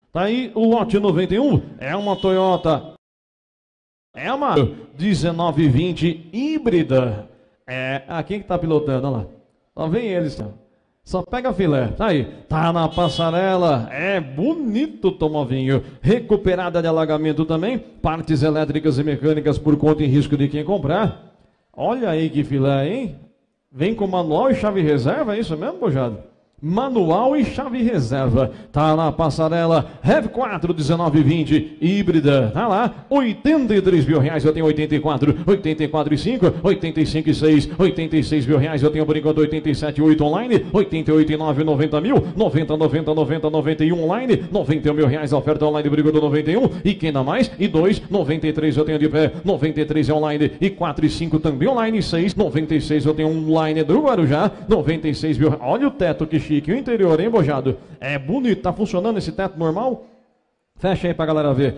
Tá aí o lote 91, é uma Toyota, é uma 1920 híbrida. Quem que tá pilotando, olha lá. Só vem eles, só pega filé, tá aí, tá na passarela, é bonito o tomovinho, recuperada de alagamento também, partes elétricas e mecânicas por conta e risco de quem comprar. Olha aí que filé, hein? Vem com manual e chave reserva, é isso mesmo, Bojado? Manual e chave reserva, tá na passarela, RAV4 1920 híbrida, tá lá, 83 mil reais, eu tenho 84, 84 e 5, 85 e 6, 86 mil reais, eu tenho por enquanto 87 e 8 online, 88 e 9, 90 mil, 90, 90, 90, 91 online, 91 mil reais, a oferta online, brigando 91, e quem dá mais? E 2, 93 eu tenho de pé, 93 é online, e 4 e 5 também online, 6, 96 eu tenho online do Guarujá, 96 mil, olha o teto que chique, o interior, hein, Bojado? É bonito, tá funcionando esse teto normal? Fecha aí pra galera ver.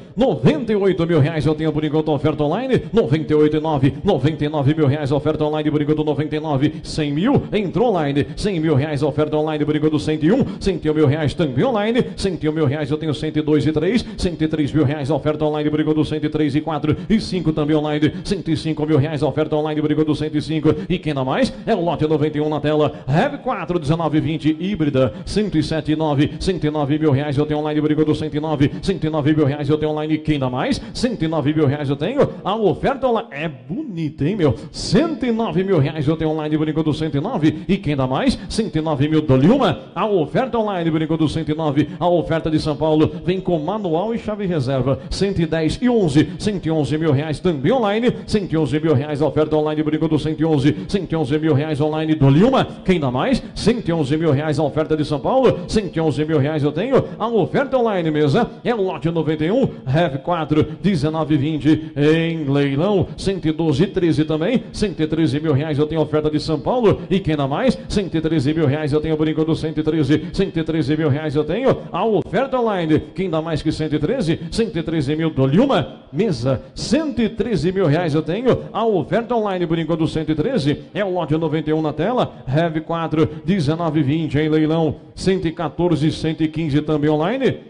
98 mil reais eu tenho por enquanto oferta online. 98 e 9, 99 mil reais oferta online por enquanto 99. 100 mil entrou online. 100 mil reais oferta online por enquanto 101. 101 mil reais também online. 101 mil reais eu tenho 102 e 3. 103 mil reais oferta online por enquanto 103 e 4. E 5 também online. 105 mil reais oferta online por enquanto 105. E quem dá mais? É o lote 91 na tela. RAV4 1920 híbrida. 107 e 9. 109 mil reais eu tenho online por enquanto 109. 109 mil reais eu tenho online, quem dá mais? 109 mil reais eu tenho, a oferta online, é bonita, hein, meu? 109 mil reais eu tenho online, por enquanto 109, e quem dá mais? 109 mil, dou-lhe uma, a oferta online, por enquanto 109, a oferta de São Paulo, vem com manual e chave reserva, 110 e 11, 111 mil reais também online, 111 mil reais a oferta online, por enquanto 111, 111 mil reais online, dou-lhe uma, quem dá mais? 111 mil reais a oferta de São Paulo, 111 mil reais eu tenho, a oferta online mesa, é lote 91, RAV4 1920 em leilão, 112 e 13 também, 113 mil reais eu tenho oferta de São Paulo, e quem dá mais? 113 mil reais eu tenho por enquanto 113, 113 mil reais eu tenho, a oferta online, quem dá mais que 113? 113 mil, dou-lhe uma, mesa, 113 mil reais eu tenho, a oferta online por enquanto 113, é o lote 91 na tela, RAV4 1920 em leilão, 114 e 115 também online,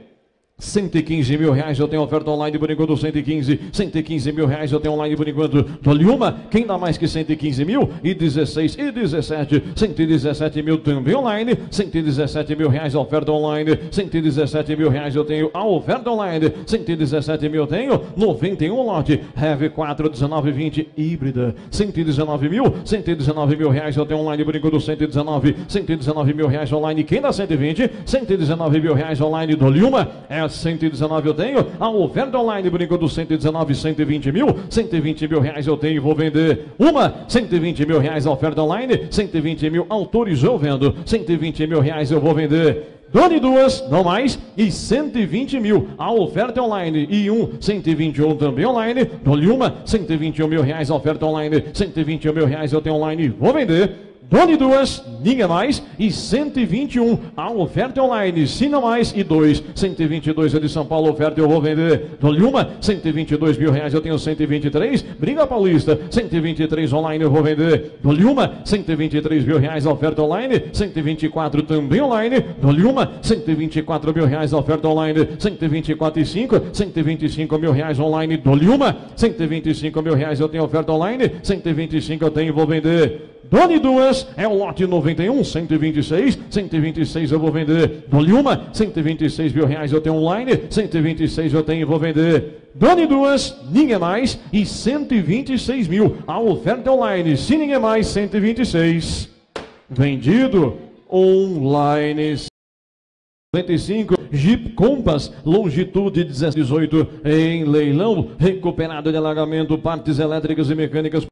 115 mil reais eu tenho oferta online por enquanto 115, 115 mil reais eu tenho online por enquanto, dou-lhe uma, quem dá mais que 115 mil? E 16 e 17, 117 mil também online, 117 mil reais a oferta online, 117 mil reais eu tenho a oferta online, 117 mil eu tenho, 91 lote, RAV4 1920 híbrida, 119 mil reais eu tenho online por enquanto 119, 119 mil reais online, quem dá 120? 119 mil reais online, dou-lhe uma, 119 eu tenho, a oferta online por enquanto 119, 120 mil reais eu tenho, vou vender uma, 120 mil reais a oferta online, 120 mil autorizou, vendo, 120 mil reais eu vou vender, done duas, não mais, e 120 mil, a oferta online, e 121 também online, dou-lhe uma, 121 mil reais a oferta online, 121 mil reais eu tenho online, vou vender, done duas, ninguém mais, e 121, a oferta online, se não mais, e 2, 122 é de São Paulo, oferta eu vou vender, dou-lhe uma, 122 mil reais eu tenho 123, Briga Paulista, 123 online eu vou vender, dou-lhe uma, 123 mil reais a oferta online, 124 também online, dou-lhe uma, 124 mil reais a oferta online, 124 e 5, 125 mil reais online, dou-lhe uma, 125 mil reais eu tenho oferta online, 125 eu tenho, vou vender, done duas, é o lote 91, 126, 126 eu vou vender, dou-lhe uma, 126 mil reais eu tenho online, 126 eu tenho e vou vender, done duas, ninguém mais, e 126 mil, a oferta online, se ninguém mais, 126, vendido, online, 95, Jeep Compass, longitude 18 em leilão, recuperado de alagamento, partes elétricas e mecânicas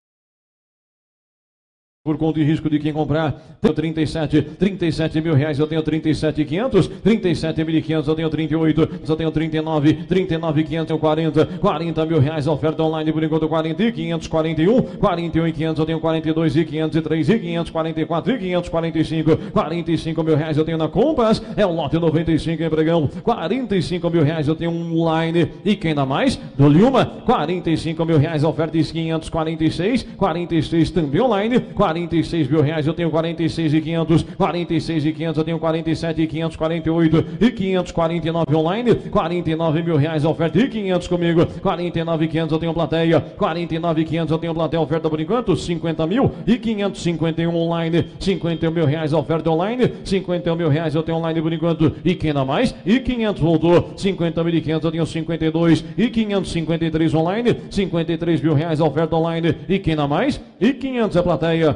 por conta e risco de quem comprar. Tenho 37 mil reais eu tenho 37.500, 37.500 eu tenho 38, eu tenho 39.500 eu tenho 40 mil reais a oferta online por enquanto 40.500, 41.500 eu tenho 42.500 3.500, 44.500, 45 mil reais eu tenho na Compass, é o lote 95 em Pregão, 45 mil reais eu tenho online, e quem dá mais? Dou-lhe uma, 45 mil reais a oferta de 500, 46 também online, 46 46 mil reais, eu tenho 46.500, 46.500, eu tenho 47.500, 48.500, 49 online, 49 mil reais a oferta e 500 comigo, 49.500 eu tenho plateia, 49.500 eu tenho plateia, oferta por enquanto, 50 mil e 551 online, 50 mil reais a oferta online, 50 mil reais eu tenho online por enquanto, e quem dá mais? E 500 voltou, 50.500 eu tenho 52 e 553 online, 53 mil reais a oferta online, e quem dá mais? E 500 é plateia.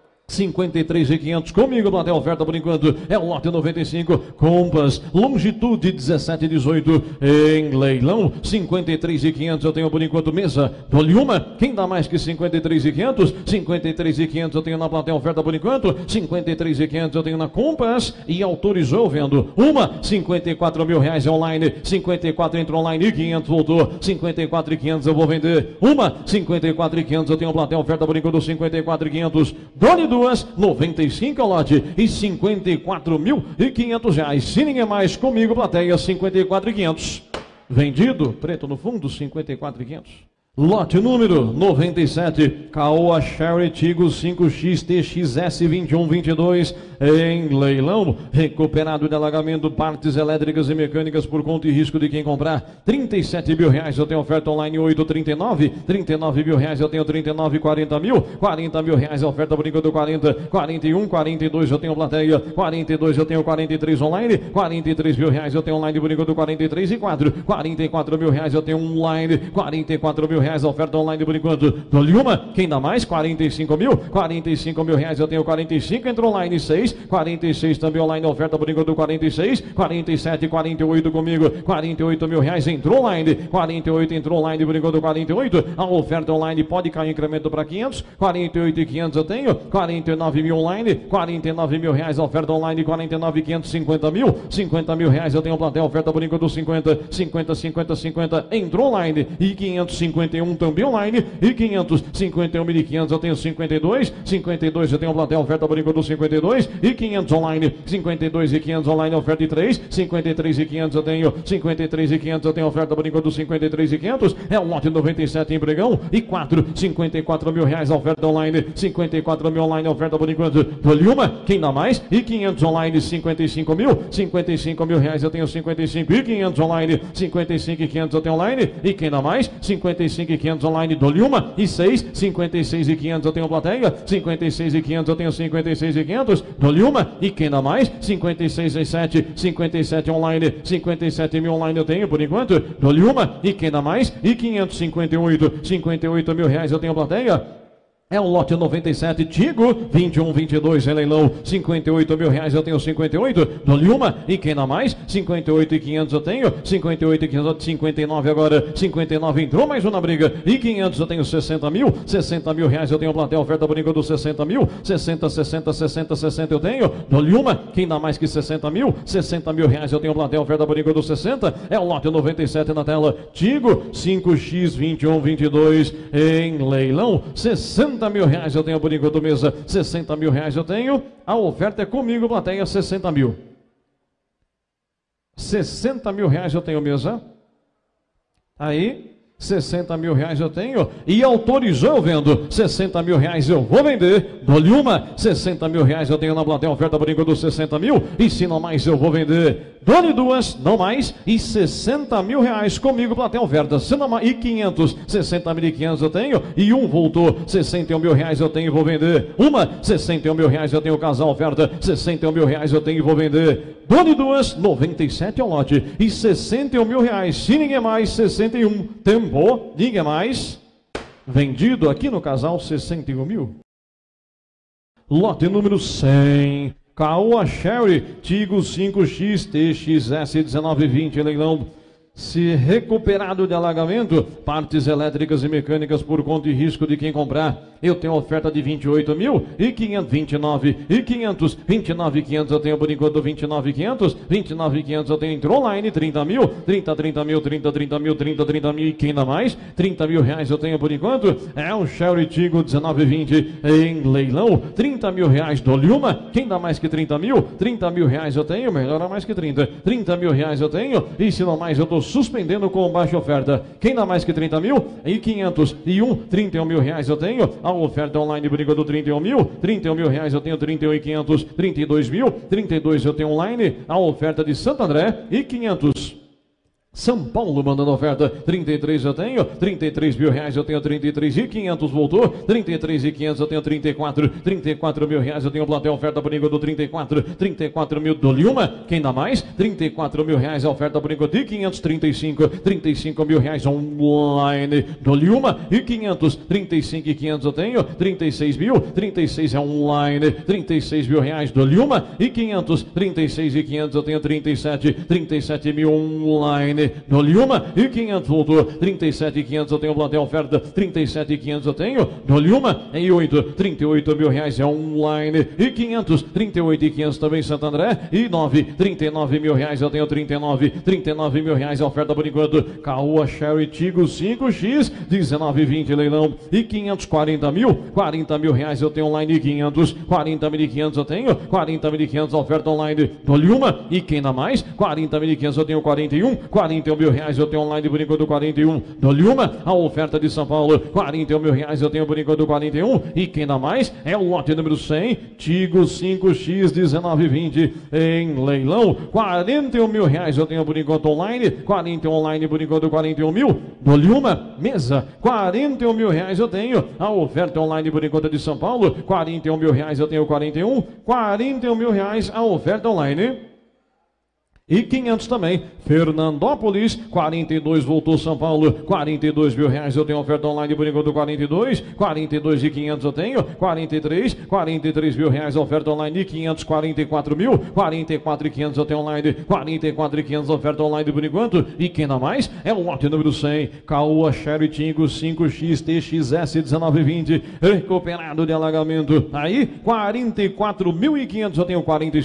53.500 comigo, plateia oferta por enquanto é o lote 95, Compass, longitude 1718 em leilão, 53.500 eu tenho por enquanto, mesa, dou-lhe uma, quem dá mais que 53.500? 53.500 eu tenho na plateia oferta por enquanto, 53.500 eu tenho na Compass e autorizou vendo, uma, 54 mil reais é online, 54 entrou online e 500 voltou, 54.500 eu vou vender, uma, 54.500 eu tenho plateia oferta por enquanto, 54.500, dou-lhe duas, 95 ao lote e 54.500 reais. Se ninguém mais comigo, plateia 54.500. Vendido, preto no fundo, 54.500. Lote número 97, Caoa Sherry Tigo 5X TXS 2122 em leilão, recuperado de alagamento, partes elétricas e mecânicas por conta e risco de quem comprar, 37 mil reais eu tenho oferta online 839, 39 mil reais eu tenho 39, 40 mil, 40 mil reais a oferta por enquanto 40, 41, 42 eu tenho plateia, 42 eu tenho 43 online, 43 mil reais eu tenho online por enquanto 43 e 4, 44 mil reais eu tenho online, 44 mil reais a oferta online por enquanto, dou-lhe uma, quem dá mais? 45 mil reais eu tenho 45, entrou online 6, 46 também online, oferta por enquanto 46, 47, 48 comigo, 48 mil reais entrou online, 48 entrou online por enquanto 48, a oferta online pode cair incremento para 500, 48.500 eu tenho, 49 mil online, 49 mil reais a oferta online, 49.500, 50 mil reais eu tenho plateia, oferta por enquanto 50, 50, entrou online e 551 também online e 551.500 eu tenho 52 eu tenho plateia, oferta por enquanto 52 e 500 online, 52 e 500 online, oferta de 3, 53 e 500 eu tenho, 53 e 500 eu tenho oferta por enquanto 53 e 500, é o lote 97 em pregão e 4, 54 mil reais a oferta online, 54 mil online, oferta por enquanto, dou-lhe uma, quem dá mais? E 500 online, 55 mil reais eu tenho 55 e 500 online, 55 e 500 eu tenho online e quem dá mais? 55 e 500 online, dou-lhe uma e 6, 56 e 500 eu tenho plateia, 56 e 500 eu tenho 56 e 500, dou-lhe uma e quem dá mais? 56 e 7, 57 online, 57 mil online eu tenho por enquanto, dou-lhe uma e quem dá mais? E 558, 58 mil reais eu tenho plateia. É o lote 97, Tigo, 2122 em leilão, 58 mil reais eu tenho 58, dou-lhe uma, e quem dá mais? 58 e 500 eu tenho, 58 e 500, 59 agora, 59 entrou mais uma briga, e 500 eu tenho 60 mil reais eu tenho plateia, oferta por enquanto 60 mil, 60 eu tenho, dou-lhe uma, quem dá mais que 60 mil reais eu tenho plateia, oferta por enquanto 60, é o lote 97 na tela, Tigo, 5X 2122 em leilão, 60 mil reais eu tenho por enquanto, mesa, 60 mil reais eu tenho, a oferta é comigo, plateia, 60 mil. 60 mil reais eu tenho, mesa. Aí, 60 mil reais eu tenho e autorizou eu vendo, 60 mil reais eu vou vender, dou-lhe uma, 60 mil reais eu tenho na plateia, oferta por enquanto 60 mil e se não mais eu vou vender, dou-lhe duas, não mais e 60 mil reais comigo, plateia, oferta, se não mais, e 500, 60.500 eu tenho e um voltou, 61 mil reais eu tenho e vou vender, uma, 61 mil reais eu tenho, casal, oferta, 61 mil reais eu tenho e vou vender, dou-lhe duas, 97 ao lote e 61 mil reais, se ninguém mais, 61, tempo, ninguém mais, vendido aqui no casal, 61 mil. Lote número 100, Caoa Sherry, Tigo 5X TXS 1920, leilão. Se recuperado de alagamento, partes elétricas e mecânicas por conta e risco de quem comprar. Eu tenho oferta de 28 mil e 500, 29 e 500, 29 e 500 eu tenho por enquanto 29 e 500, 29 e 500 eu tenho entrou online 30 mil, 30 mil, 30 mil, 30 mil e quem dá mais? 30 mil reais eu tenho por enquanto, é o Sherry Tigo 1920 em leilão, 30 mil reais, dou-lhe uma, quem dá mais que 30 mil? 30 mil reais eu tenho, melhora mais que 30, 30 mil reais eu tenho e se não mais eu estou suspendendo com baixa oferta. Quem dá mais que 30 mil? E 500 e 31 mil reais eu tenho. A oferta online por enquanto 31 mil reais eu tenho 31.500, 32 mil, 32 eu tenho online, a oferta de Santo André e 500. São Paulo mandando oferta, 33 eu tenho, 33 mil reais eu tenho 33.500, voltou, 33.500 eu tenho 34 mil reais eu tenho plateia, oferta por enquanto 34 mil, dou-lhe uma, quem dá mais? 34 mil reais a oferta por enquanto e 500, 35 mil reais online, dou-lhe uma e 500, 35.500 eu tenho, 36 mil, 36 é online, 36 mil reais, dou-lhe uma e 500, 36.500 eu tenho 37 mil online, dou-lhe uma e 500, voltou, 37.500 eu tenho plateia oferta, 37.500 eu tenho, dou-lhe uma e 38 mil reais é online e 500, 38.500 também Santo André e 39 mil reais eu tenho 39 mil reais a oferta por enquanto, Caoa Sherry Tigo 5X, 19,20 leilão e 540 mil reais eu tenho online e 500, 40.500 eu tenho, 40.500 a oferta online, dou-lhe uma e quem dá mais? 40.500 eu tenho 41 mil reais eu tenho online por enquanto 41, dou-lhe uma, a oferta de São Paulo, 41 mil reais eu tenho por enquanto 41, e quem dá mais é o lote número 100, Tigo 5X 19,20 em leilão, 41 mil reais eu tenho por enquanto online, 41 online por enquanto 41 mil, dou-lhe uma, mesa, 41 mil reais eu tenho, a oferta online por enquanto de São Paulo, 41 mil reais eu tenho 41 mil reais a oferta online. E 500 também, Fernandópolis, 42 voltou São Paulo, 42 mil reais eu tenho oferta online por enquanto 42 e 500 eu tenho, 43 mil reais oferta online e 500, 44 e 500 eu tenho online, 44 e 500 oferta online por enquanto, e quem dá mais é o lote número 100, Caoa Sherry Tingo 5X TXS 19,20, recuperado de alagamento, aí 44.500 eu tenho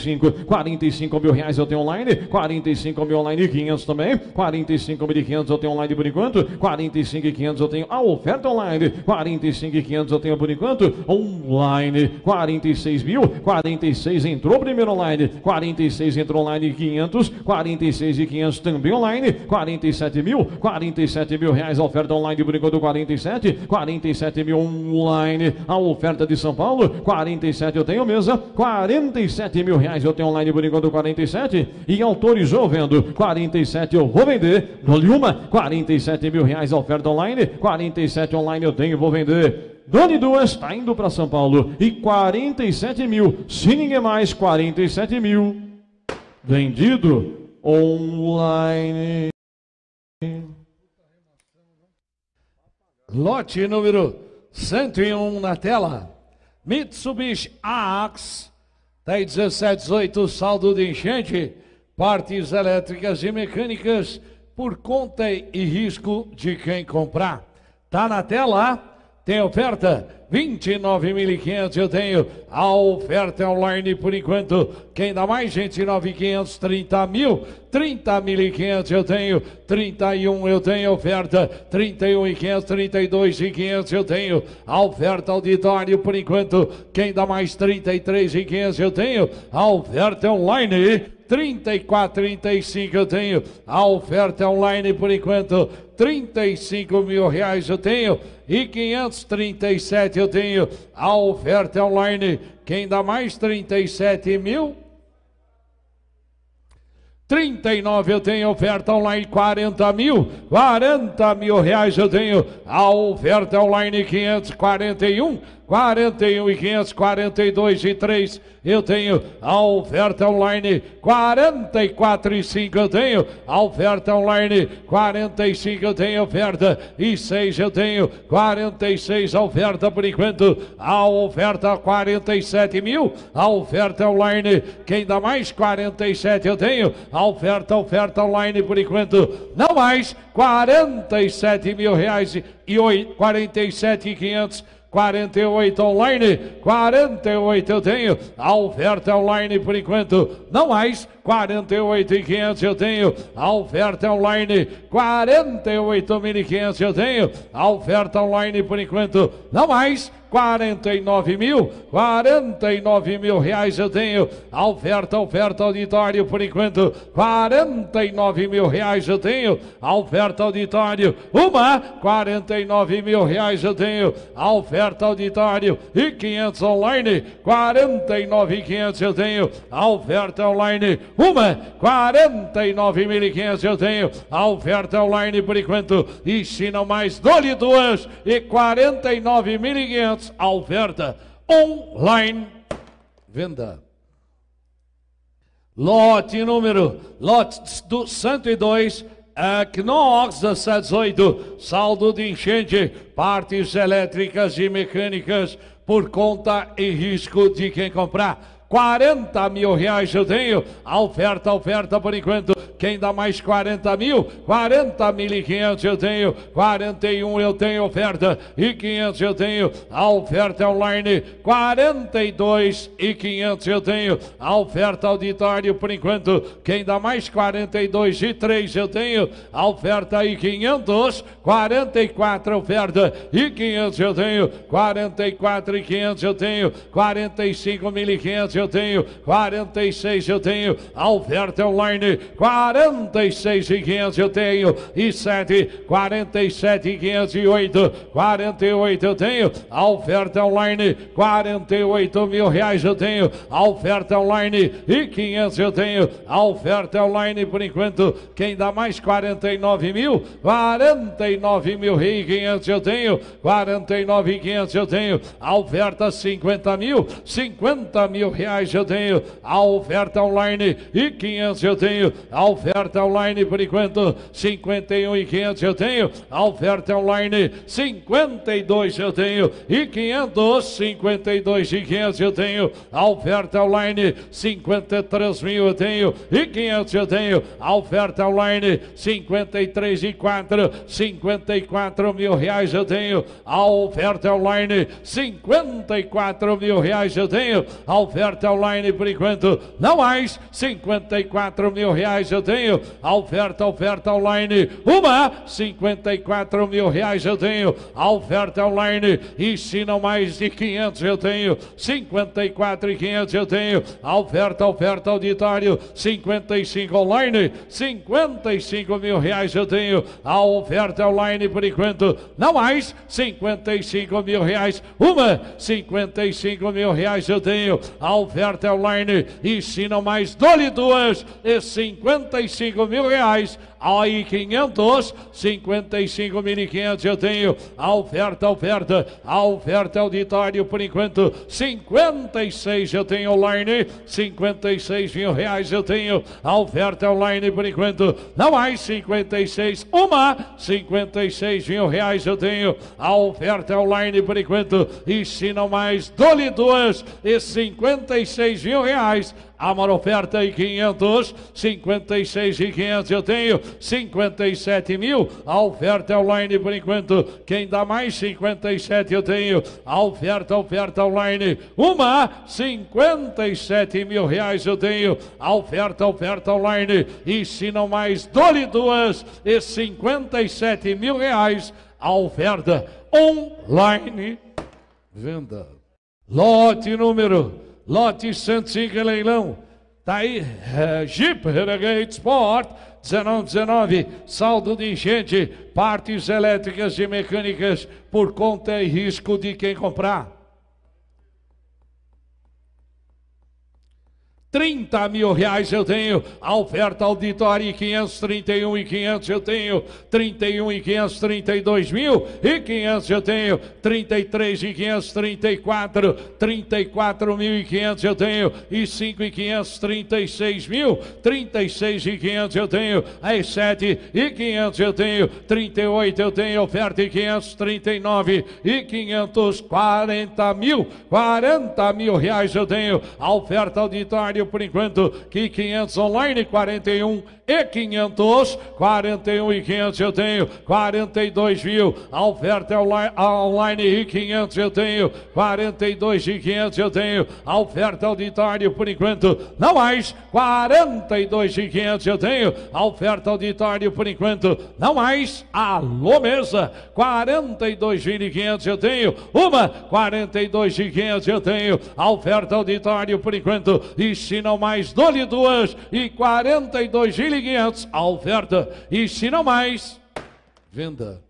45 mil reais eu tenho online, 45 mil online e 500 também, 45.500 eu tenho online por enquanto, 45.500 eu tenho a oferta online, 45.500 eu tenho por enquanto online, 46 mil, 46 entrou primeiro online, 46 entrou online 500, 46 e 500 também online, 47 mil reais a oferta online por enquanto 47 mil online, a oferta de São Paulo, 47 eu tenho mesa, 47 mil reais eu tenho online por enquanto 47 e autorizou vendo, 47 eu vou vender, dou-lhe uma, 47 mil reais a oferta online, 47 online eu tenho e vou vender. Dou-lhe duas, está indo para São Paulo e 47 mil, se ninguém mais, 47 mil, vendido online. Lote número 101 na tela, Mitsubishi AX, 101718, saldo de enchente, partes elétricas e mecânicas por conta e risco de quem comprar. Tá na tela, tem oferta, 29.500 eu tenho, a oferta online por enquanto, quem dá mais, 29.500, 30.500 eu tenho, 31 eu tenho oferta, 31.500, 32.500 eu tenho, a oferta auditório por enquanto, quem dá mais, 33.500 eu tenho, a oferta online, 34, 35 eu tenho, a oferta online por enquanto, 35 mil reais eu tenho e 537 eu tenho, a oferta online, quem dá mais 37 mil? 39 eu tenho, oferta online 40 mil reais eu tenho, a oferta online 541 e 500, 42 e 3 eu tenho, a oferta online 44 e 5 eu tenho, a oferta online 45 eu tenho, oferta e 6 eu tenho, 46 a oferta por enquanto, a oferta 47 mil, a oferta online, quem dá mais 47 eu tenho, a oferta online por enquanto, não mais, 47 mil reais e 47 e 500, 48 online, 48 eu tenho, a oferta online por enquanto, não mais, 48.500 eu tenho, a oferta online, 48.500 eu tenho, a oferta online por enquanto, não mais, 49 mil reais eu tenho, a oferta auditório por enquanto, 49 mil reais eu tenho, a oferta auditório, 49 mil reais eu tenho, a oferta auditório e 500 online, 49.500 eu tenho, a oferta online, 49.500 eu tenho, a oferta online por enquanto, e se não mais, dole duas e 49.500. A oferta online venda. Lote do 102, Knox 1718, saldo de enchente, partes elétricas e mecânicas por conta e risco de quem comprar. 40 mil reais eu tenho, a oferta por enquanto, quem dá mais 40 mil, 40.500 eu tenho, 41 eu tenho oferta, e 500 eu tenho, a oferta online, 42.500 eu tenho, a oferta auditório por enquanto, quem dá mais 42 e 3 eu tenho, a oferta e 500, 44 oferta, e 500 eu tenho, 44 e 500 eu tenho, 45.500 eu tenho, 46 eu tenho, a oferta online, 46 e 500 eu tenho, e 7, 47 e 508, 48 eu tenho, a oferta online, 48 mil reais eu tenho, a oferta online, e 500 eu tenho, a oferta online por enquanto, quem dá mais 49 mil, 49 mil e 500 eu tenho, 49 e 500 eu tenho, a oferta 50 mil reais eu tenho, a oferta online, e 500 eu tenho, a oferta online por enquanto, 51 e 500 eu tenho, a oferta online, 52 eu tenho, e 500, 52 e 500 eu tenho, a oferta online, 53 mil eu tenho, e 500 eu tenho, a oferta online, 53 e 4, 54 mil reais eu tenho, a oferta online, 54 mil reais eu tenho, a oferta online por enquanto, não mais, 54 mil reais eu tenho, a oferta online, 54 mil reais eu tenho, a oferta online, e se não mais de 500 eu tenho, 54 e 500 eu tenho, a oferta auditório, 55 online, 55 mil reais eu tenho, a oferta online por enquanto, não mais, 55 mil reais, 55 mil reais eu tenho, a oferta online, e se não mais, dole duas e 55 mil reais, aí 500, 55.500 eu tenho, a oferta auditório por enquanto, 56 eu tenho online, 56 mil reais eu tenho, a oferta online por enquanto, não mais 56, 56 mil reais eu tenho, a oferta online por enquanto, e se não mais, dole duas e 56 mil reais, a maior oferta e 500, 56 e 500 eu tenho, 57 mil, a oferta online por enquanto, quem dá mais 57 eu tenho, a oferta online, 57 mil reais eu tenho, a oferta online, e se não mais, dole duas e 57 mil reais, a oferta online venda. Lote 105 leilão, tá aí, Jeep Renegade Sport 1919, saldo de enchente, partes elétricas e mecânicas por conta e risco de quem comprar. 30 mil reais eu tenho, a oferta auditória 531 e 500 eu tenho, 31 e 500, 32 mil e 500 eu tenho, 33 e 500, 34, 34 mil e 500 eu tenho, e 5 e 500, 36 mil, 36 e 500 eu tenho, aí 7 e 500 eu tenho, 38 eu tenho, oferta e 500, 39 e 500, 40 mil reais eu tenho, a oferta auditória auditório por enquanto, que 500 online, 41 e 500, 41 e 500 eu tenho, 42 mil, a oferta é online e 500 eu tenho, 42 e 500 eu tenho, a oferta auditório por enquanto, não mais, 42 e 500 eu tenho, a oferta auditório por enquanto, não mais, alô mesa, 42 e 500 eu tenho, 42 e 500 eu tenho, a oferta auditório por enquanto, e se não mais, dou-lhe duas, e 42 e 500, a oferta, e se não mais, venda.